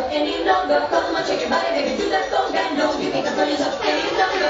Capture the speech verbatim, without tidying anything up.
any longer. Come on, shake your body, baby, do that conga. No, you can't control yourself any longer.